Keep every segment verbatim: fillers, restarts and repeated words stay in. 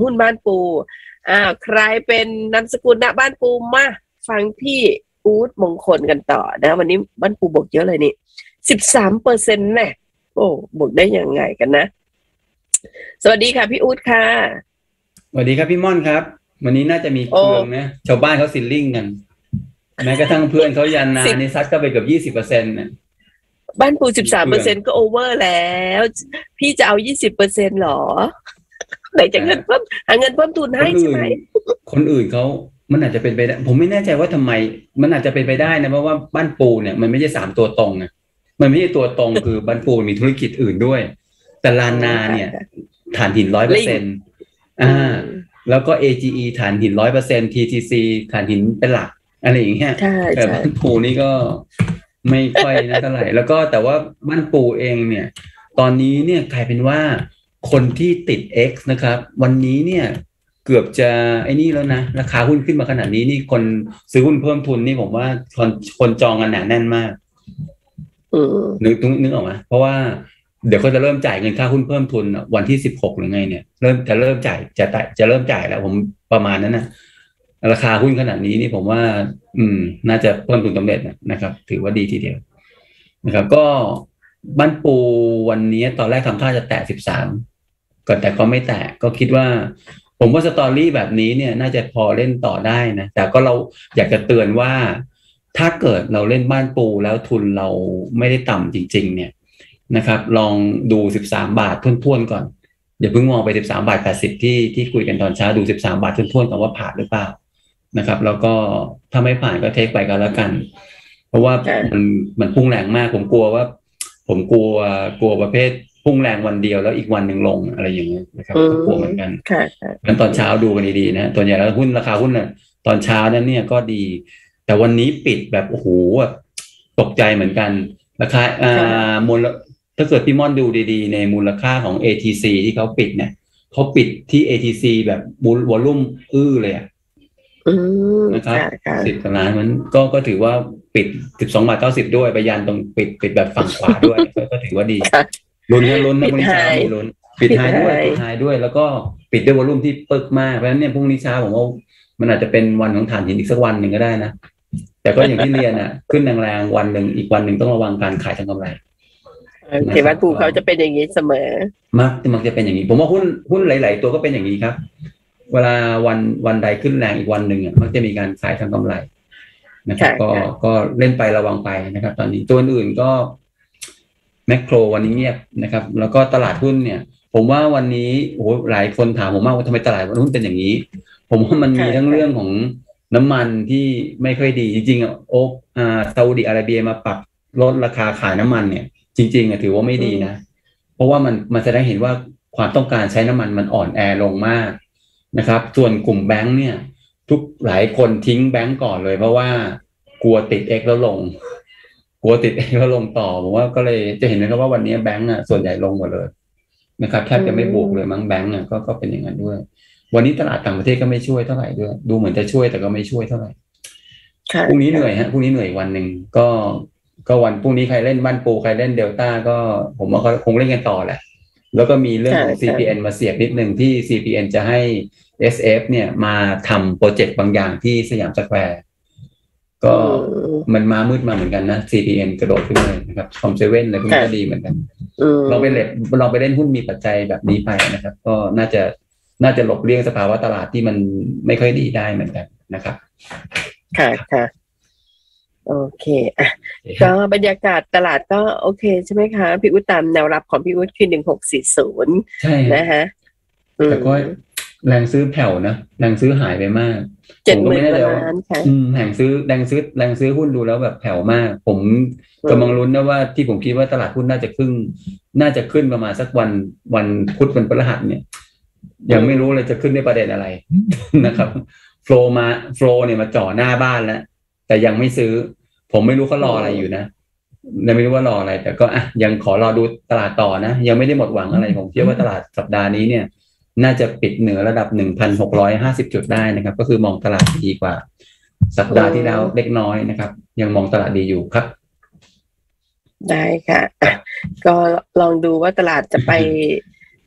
หุ้นบ้านปูอ่าใครเป็นนามสกุลณบ้านปูมาฟังพี่อู๊ดมงคลกันต่อนะวันนี้บ้านปูบวกเยอะเลยนี่ สิบสามเปอร์เซ็นต์ แน่โอ้บวกได้ยังไงกันนะสวัสดีค่ะพี่อู๊ดค่ะสวัสดีครับพี่ม่อนครับวันนี้น่าจะมีเครื่องนะชาวบ้านเขาซิลลิ่งกันแม้กระทั่งเพื่อนเขายันนาในซัดก็ไปเกือบ ยี่สิบเปอร์เซ็นต์ น่ะบ้านปู สิบสามเปอร์เซ็นต์ ก็โอเวอร์แล้วพี่จะเอา ยี่สิบเปอร์เซ็นต์ หรอไหนจะเงินเพิ่มหาเงินเพิ่มทุนให้ใช่ไหมคนอื่นเขามันอาจจะเป็นไปได้ผมไม่แน่ใจว่าทำไมมันอาจจะเป็นไปได้นะเพราะว่าบ้านปูเนี่ยมันไม่ใช่สามตัวตรงนะมันไม่ใช่ตัวตรงคือบ้านปูมีธุรกิจอื่นด้วยแต่ลานนาเนี่ยฐานหิน ร้อยเปอร์เซ็นต์ อ่าแล้วก็ เอ จี อี ฐานหิน ร้อยเปอร์เซ็นต์ ที ที ซี ฐานหินเป็นหลักอะไรอย่างเงี้ยแต่บ้านปูนี่ก็ไม่ค่อยนะเท่าไหร่แล้วก็แต่ว่าบ้านปูเองเนี่ยตอนนี้เนี่ยกลายเป็นว่าคนที่ติด X นะครับวันนี้เนี่ยเกือบจะไอ้นี่แล้วนะราคาหุ้นขึ้นมาขนาดนี้นี่คนซื้อหุ้นเพิ่มทุนนี่ผมว่าคนคนจองกันหนาแน่นมากนึกนึกออกไหมเพราะว่าเดี๋ยวเขาจะเริ่มจ่ายเงินค่าหุ้นเพิ่มทุนวันที่สิบหกหรือไงเนี่ยเริ่มจะเริ่มจ่ายจะจะเริ่มจ่ายแล้วผมประมาณนั้นนะราคาหุ้นขนาดนี้นี่ผมว่าอืมน่าจะเพิ่มทุนสำเร็จนะครับถือว่าดีทีเดียวนะครับก็บ้านปูวันนี้ตอนแรกทำท่าจะแตะสิบสามก่อนแต่ก็ไม่แตะก็คิดว่าผมว่าสตอรี่แบบนี้เนี่ยน่าจะพอเล่นต่อได้นะแต่ก็เราอยากจะเตือนว่าถ้าเกิดเราเล่นบ้านปูแล้วทุนเราไม่ได้ต่ำจริงๆเนี่ยนะครับลองดูสิบสามบาททุ่นๆก่อนอย่าเพิ่งมองไปสิบสามบาทแปดสิบที่ที่คุยกันตอนเช้าดูสิบสามบาททุ่นๆก่อนว่าผ่านหรือเปล่านะครับแล้วก็ถ้าไม่ผ่านก็เทคไปกันแล้วกันเพราะว่ามันมันพุ่งแรงมากผมกลัวว่าผมกลัวกลัวประเภทพุ่งแรงวันเดียวแล้วอีกวันหนึ่งลงอะไรอย่างเงี้ยนะครับก็กลัวเหมือนกันงั้นตอนเช้าดูกันดีๆนะตัวใหญ่แล้วหุ้นราคาหุ้นน่ะตอนเช้านั้นเนี่ยก็ดีแต่วันนี้ปิดแบบโอ้โหแบบตกใจเหมือนกันราคาอ่ามูลถ้าเกิดพี่ม่อนดูดีๆในมูลค่าของ เอ ที ซี ที่เขาปิดเนี่ยเขาปิดที่ เอ ที ซี แบบวอลลุ่มอื้อเลยอ่ะนะครับสิบล้านมันก็ก็ถือว่าปิดสิบสองบาทเก้าสิบด้วยไปยันตรงปิดปิดแบบฝั่งขวาด้วยก็ถือว่าดีลุ้นนะลุ้นนะพรุ่งนี้เช้ามีลุ้นปิดไฮด้วยปิดไฮด้วยแล้วก็ปิดด้วยวอลลุ่มที่ปึกมากเพราะฉะนั้นเนี่ยพรุ่งนี้เช้าผมว่ามันอาจจะเป็นวันของฐานหินอีกสักวันหนึ่งก็ได้นะแต่ก็อย่างที่เรียนอ่ะขึ้นแรงๆวันหนึ่งอีกวันหนึ่งต้องระวังการขายทางกำไรเทวัตปูเขาจะเป็นอย่างนี้เสมอมักมักจะเป็นอย่างนี้ผมว่าหุ้นหุ้นหลายๆตัวก็เป็นอย่างนี้ครับเวลาวันวันใดขึ้นแรงอีกวันหนึ่งอ่ะมักจะมีการขายทางกำไรนะครับก็ก็เล่นไประวังไปนะครับตอนนี้ตัวอื่นก็แมคโครวันนี้เงียบนะครับแล้วก็ตลาดหุ้นเนี่ยผมว่าวันนี้โอ้หลายคนถามผมมากว่าทำไมตลาดหุ้นเป็นอย่างนี้ผมว่ามันมีทั้งเรื่องของน้ำมันที่ไม่ค่อยดีจริงๆอ่ะโอ๊กอ่าซาอุดิอาระเบียมาปรับลดราคาขายน้ำมันเนี่ยจริงๆอ่ะถือว่าไม่ดีนะเพราะว่ามันมันแสดงเห็นว่าความต้องการใช้น้ำมันมันอ่อนแอลงมากนะครับส่วนกลุ่มแบงค์เนี่ยทุกหลายคนทิ้งแบงค์ก่อนเลยเพราะว่ากลัวติด X แล้วลงกลัวติด X แล้วลงต่อผมว่าก็เลยจะเห็นนะครับว่าวันนี้แบงค์อ่ะส่วนใหญ่ลงหมดเลยนะครับแทบจะไม่บวกเลยมั้งแบงค์อ่ะก็ก็เป็นอย่างนั้นด้วยวันนี้ตลาดต่างประเทศก็ไม่ช่วยเท่าไหร่ด้วยดูเหมือนจะช่วยแต่ก็ไม่ช่วยเท่าไหร่พรุ่งนี้เหนื่อยฮะพรุ่งนี้เหนื่อยวันนึงก็ก็วันพรุ่งนี้ใครเล่นบ้านปูใครเล่นเดลต้าก็ผมว่าคงเล่นกันต่อแหละแล้วก็มีเรื่องของ ซี พี เอ็น มาเสียบนิดนึงที่ ซี พี เอ็น จะให้ เอส เอฟ เนี่ยมาทำโปรเจกต์บางอย่างที่สยามสแควร์ก็มันมามืดมาเหมือนกันนะ ซี พี เอ็น กระโดดขึ้นเลยนะครับคอมเซเว่นอะไรพวกนี้ก็ดีเหมือนกันเราไปเล่นเราไปเล่นหุ้นมีปัจจัยแบบนี้ไปนะครับก็น่าจะน่าจะหลบเลี่ยงสภาวะตลาดที่มันไม่ค่อยดีได้เหมือนกันนะครับค่ะค่ะโอเคอ่ะก็บรรยากาศตลาดก็โอเคใช่ไหมคะพี่อุ๊ดตามแนวรับของพี่อุ๊ดคือหนึ่งหกสี่ศูนย์ใช่นะฮะแต่ก็แรงซื้อแผ่วนะแรงซื้อหายไปมากเจ็ดหมื่นล้านค่ะแรงซื้อแรงซื้อแรงซื้อหุ้นดูแล้วแบบแผ่วมากผมกำลังลุ้นนะว่าที่ผมคิดว่าตลาดหุ้นน่าจะขึ้นน่าจะขึ้นประมาณสักวันวันพุธวันพฤหัสเนี่ยยังไม่รู้เลยจะขึ้นด้วยประเด็นอะไรนะครับโฟลมาโฟลเนี่ยมาจ่อหน้าบ้านแล้วแต่ยังไม่ซื้อผมไม่รู้เขารออะไรอยู่นะยังไม่รู้ว่ารออะไรแต่ก็อ่ะยังขอรอดูตลาดต่อนะยังไม่ได้หมดหวังอะไรผมเชื่อว่าตลาดสัปดาห์นี้เนี่ยน่าจะปิดเหนือระดับ หนึ่งพันหกร้อยห้าสิบ จุดได้นะครับก็คือมองตลาดดีกว่าสัปดาห์ที่แล้วเล็กน้อยนะครับยังมองตลาดดีอยู่ครับได้ค่ะก็ลองดูว่าตลาดจะไป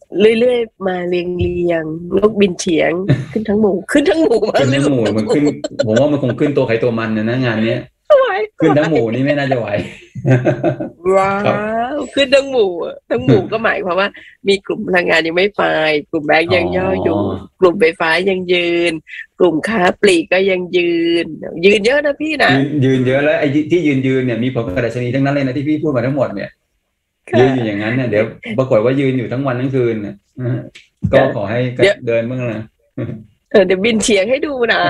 เรื่อยๆมาเรียงเรียงนกบินเฉียงขึ้นทั้งหมู่ขึ้นทั้งหมู่มาขึ้นทั้งหมู่มันขึ้นผมว่ามันคงขึ้นตัวใครตัวมันนะนะงานเนี้ยขึ้นทั้งหมู่นี่ไม่น่าจะไหวว้าวขึ้นทั้งหมู่ทั้งหมู่ก็หมายความว่ามีกลุ่มพลังงานยังไม่ไปกลุ่มแบงก์ยังย่ออยู่กลุ่มไฟฟ้ายังยืนกลุ่มค้าปลีกก็ยังยืนยืนเยอะนะพี่นะยืนยืนเยอะแล้วไอ้ที่ยืนยืนเนี่ยมีผลกับดัชนีทั้งนั้นเลยนะที่พี่พูดมาทั้งหมดเนี่ยยืนอยู่อย่างนั้นเนี่ยเดี๋ยวปรากฏว่ายืนอยู่ทั้งวันทั้งคืนเนี่ยก็ขอให้เดินเมื่อนะเออเดี๋ยวบินเฉียงให้ดูนะ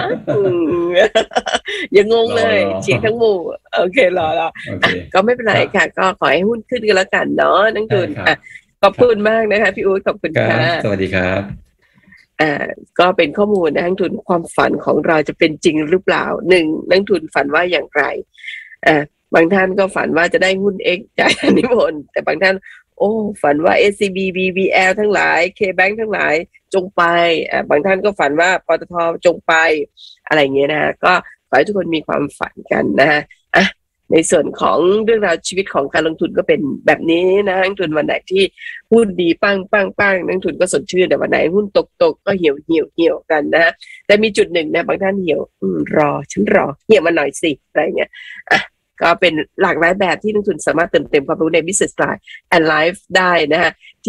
อย่างงงเลยเฉียงทั้งหมู่โอเครอรอก็ไม่เป็นไรค่ะก็ขอให้หุ้นขึ้นกันแล้วกันเนาะนักทุนอ่ะขอบคุณมากนะคะพี่อู๊ดขอบคุณค่ะสวัสดีครับอ่าก็เป็นข้อมูลนักทุนความฝันของเราจะเป็นจริงหรือเปล่าหนึ่งนักทุนฝันว่าอย่างไรอ่าบางท่านก็ฝันว่าจะได้หุ้น X จากนิพนธ์แต่บางท่านโอ้ฝันว่า เอส ซี บี บี บี แอล ทั้งหลาย K-Bank ทั้งหลายจงไปอ่าบางท่านก็ฝันว่าปตท.จงไปอะไรเงี้ยนะก็ขอให้ทุกคนมีความฝันกันนะฮะอ่ะในส่วนของเรื่องราวชีวิตของการลงทุนก็เป็นแบบนี้นะนักทุนวันไหนที่หุ้นดีปังปังปังนักทุนก็สดชื่นแต่วันไหนหุ้นตกตกก็เหี่ยวเหี่ยวเหี่ยวกันนะแต่มีจุดหนึ่งนะบางท่านเหี่ยวอืมรอฉันรอเหี่ยวมาหน่อยสิอะไรเงี้ยอ่ะก็เป็นหลากหลายแบบที่นักทุนสามารถเติมเต็มความรู้ใน Business Style and Life ได้นะฮะ